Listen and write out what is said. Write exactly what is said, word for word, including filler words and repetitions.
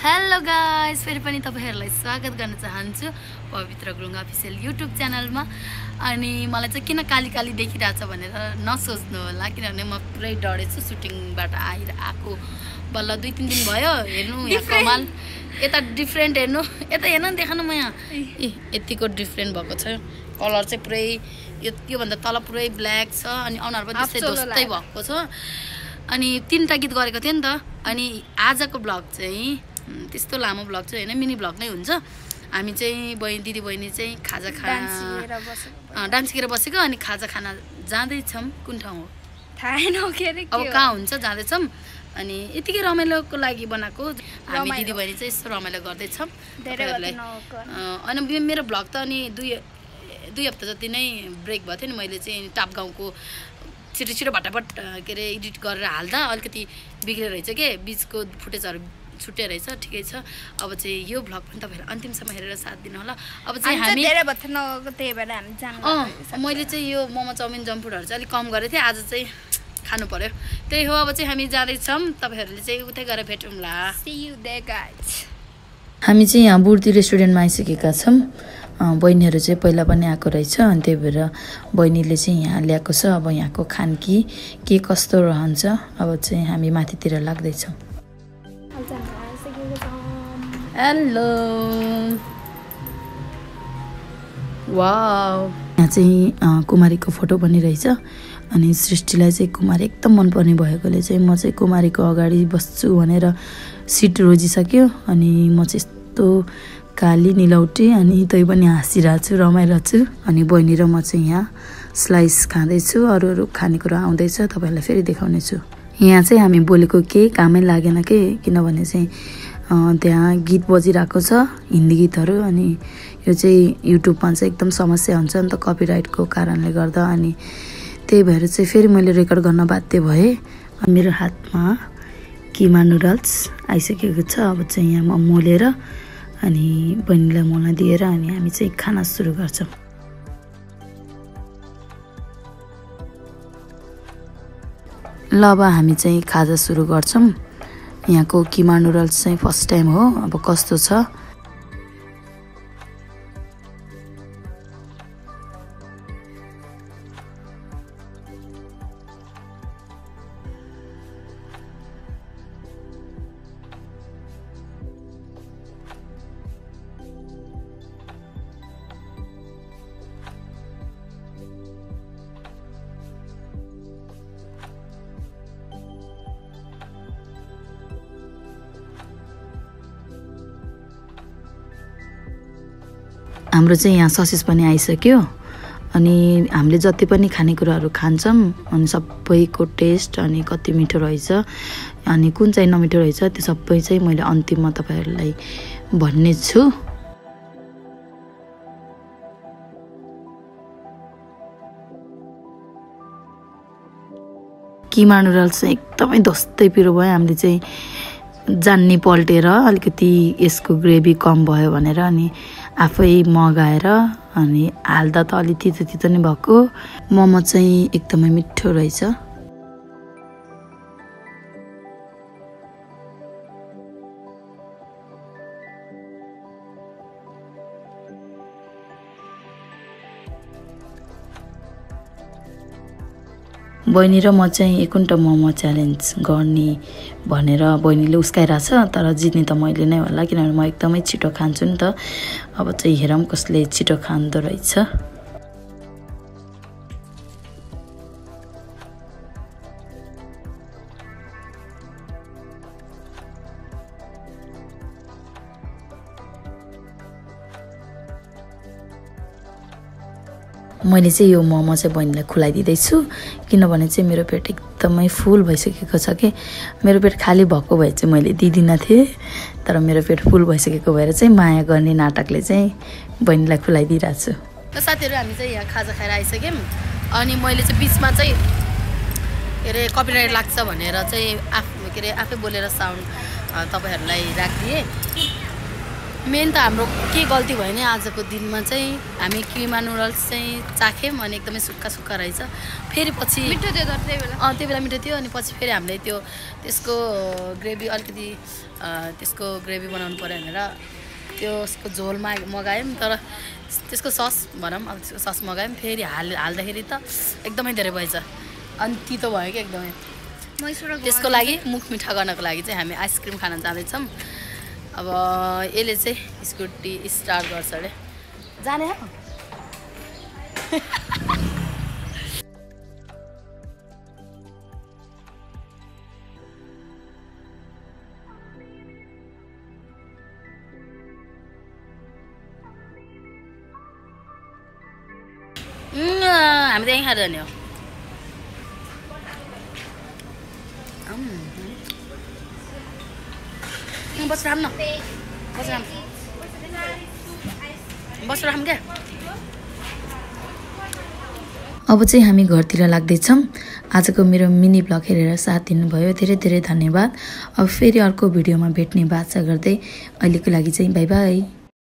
Hello guys, फेरि पनि तपाईहरुलाई स्वागत गर्न चाहन्छु पवित्र गुरुङ अफिसियल युट्युब च्यानलमा। अनि मलाई चाहिँ किन काली काली देखिरहेछ भनेर नसोच्नु होला, किनभने म पुरै डरेछु सुटिङबाट आएर आएको बल्ल दुई तीन दिन भयो। हेर्नु यहाँ कमाल, यता डिफरेन्ट हेर्नु, यता हेर्न देखाउनु म यहाँ ए यतिको डिफरेन्ट भएको छ। कलर चाहिँ पुरै यो भन्दा तल पुरै ब्ल्याक छ अनि अनुहार पनि त्यस्तै जस्तै भएको छ। अनि तीनटा गीत गरेको थिएँ नि त। अनि आजको ब्लग चाहिँ त्यस्तो लामो ब्लग चाहिँ हैन, मिनी ब्लग नै हुन्छ। हामी चाहिँ बहिनी दिदी बहिनी चाहिँ खाजा खाना डान्स सिकेर बसेको अनि खाजा खाना जाँदैछौँ। कुन ठाउँ हो थाहा छैन के रे, अब कहाँ हुन्छ जाँदैछौँ। अनि यतिकै रमाइलोको लागि बनाएको हामी दिदी बहिनी चाहिँ यस्तो रमाइलो गर्दैछौँ। अनि मेरो ब्लग त अनि दुई दुई हप्ता जति नै ब्रेक भएको थियो नि। मैले चाहिँ टाप गाउँको छिटो छिटो भटाभट के अरे एडिट गरेर हाल्दा अलिकति बिग्रेर रहेछ के, बिचको फुटेजहरू छुट्टै रहेछ। ठिकै छ। अब चाहिँ यो भ्लग पनि तपाईँहरू अन्तिमसम्म हेरेर साथ दिनु होला। अब चाहिँ हामी मैले चाहिँ यो मोमो चाउमिन जम्प फुडहरू चाहिँ अलिक कम गरेको थिएँ, आज चाहिँ खानु पर्यो। त्यही हो, अब चाहिँ हामी जाँदैछौँ। तपाईँहरूले चाहिँ उतै गएर भेटौँला। हामी चाहिँ यहाँ बुर्ती रेस्टुरेन्टमा आइसकेका छौँ। बहिनीहरू चाहिँ पहिला पनि आएको रहेछ, अनि त्यही भएर बहिनीले चाहिँ यहाँ ल्याएको छ। अब यहाँको खानकी के कस्तो रहन्छ, अब चाहिँ हामी माथितिर लाग्दैछौँ। हेलो वाउ, यहाँ चाहिँ कुमारीको फोटो पनि रहेछ। अनि सृष्टिलाई चाहिँ कुमारी एकदम मनपर्ने भएकोले चाहिँ म चाहिँ कुमारीको अगाडि बस्छु भनेर सिट रोजिसक्यो। अनि म चाहिँ यस्तो काली निलौटी अनि तै पनि हाँसिरहेको छु, रमाइरहेको छु। अनि बहिनी र म चाहिँ यहाँ स्लाइस खाँदैछु, अरू अरू खानेकुरा आउँदैछ, तपाईँहरूलाई फेरि देखाउनेछु। यहाँ चाहिँ हामी बोलेको केही कामै लागेन के, किनभने चाहिँ त्यहाँ गीत बजिरहेको छ, हिन्दी गीतहरू। अनि यो चाहिँ युट्युबमा चाहिँ एकदम समस्या हुन्छ नि त कपिराइटको कारणले गर्दा। अनि त्यही भएर चाहिँ फेरि मैले रेकर्ड गर्न बाध्य भएँ। मेरो हातमा किमा नुडल्स आइसकेको छ। अब चाहिँ यहाँ म मोलेर अनि बहिनीलाई मोल्न दिएर अनि हामी चाहिँ खाना सुरु गर्छौँ। ल अब हामी चाहिँ खाजा सुरु गर्छौँ। यहाँको किमा नुडल्स चाहिँ फर्स्ट टाइम हो, अब कस्तो छ। हाम्रो चाहिँ यहाँ ससेस पनि आइसक्यो। अनि हामीले जति पनि खानेकुराहरू खान्छौँ अनि सबैको टेस्ट अनि कति मिठो रहेछ अनि कुन चाहिँ नमिठो रहेछ त्यो सबै चाहिँ मैले अन्तिममा तपाईँहरूलाई भन्ने छु। किमा नुडल्स चाहिँ एकदमै धस्तै पिरो भयो। हामीले चाहिँ जान्ने पल्टेर अलिकति यसको ग्रेभी कम भयो भनेर अनि आफै मगाएर अनि हाल्दा त अलि तितो तितो नै भएको। मोमो चाहिँ एकदमै मिठो रहेछ। बहिनी र म चाहिँ एकुन्टा मोमो च्यालेन्ज गर्ने भनेर बहिनीले उस्काइरहेछ, तर जित्ने त मैले नै होला, किनभने म एकदमै छिटो खान्छु नि त। अब चाहिँ हेरौँ कसले छिटो खाँदो रहेछ। मैले चाहिँ यो मोमो चाहिँ बहिनीलाई खुलाइदिँदैछु, किनभने चाहिँ मेरो पेट एकदमै फुल भइसकेको छ कि। मेरो पेट खाली भएको भए चाहिँ मैले दिदिनँ थिएँ, तर मेरो पेट फुल भइसकेको भएर चाहिँ माया गर्ने नाटकले चाहिँ बहिनीलाई खुलाइदिइरहेको छु। त साथीहरू हामी चाहिँ यहाँ खाजा खाएर आइसक्यौँ। अनि मैले चाहिँ बिचमा चाहिँ के अरे कपिराइट लाग्छ भनेर चाहिँ आफ के अरे आफै बोलेर साउन्ड तपाईँहरूलाई राखिदिएँ। मेन त हाम्रो के गल्ती भयो नि आजको दिनमा चाहिँ हामी किमा नुडल्स चाहिँ चाख्यौँ अनि एकदमै सुक्खा सुक्खा रहेछ। फेरि पछि मिठो थियो तर त्यही बेला अँ त्यो बेला मिठो थियो अनि पछि फेरि हामीले त्यो त्यसको ग्रेभी अलिकति त्यसको ग्रेभी बनाउनु पऱ्यो भनेर त्यसको झोलमा मगायौँ तर त्यसको सस भनौँ अब त्यसको सस मगायौँ फेरि हाल हाल्दाखेरि त एकदमै धेरै भएछ अनि तितो भयो कि एकदमै। त्यसको लागि मुख मिठा गर्नको लागि चाहिँ हामी आइसक्रिम खान जाँदैछौँ। अब यसले चाहिँ स्कुटी स्टार्ट गर्छ अरे जाने हो। हामी त यहीँ खाएर जाने हो। बस राम न बस राम बस राम क्या। अब चाहिँ हामी घरतिर लाग्दैछौँ। आजको मेरो मिनी ब्लग हेरेर साथ दिनुभयो धेरै धेरै धन्यवाद। अब फेरि अर्को भिडियोमा भेट्ने बाचा गर्दै अहिलेको लागि चाहिँ बाई बाई।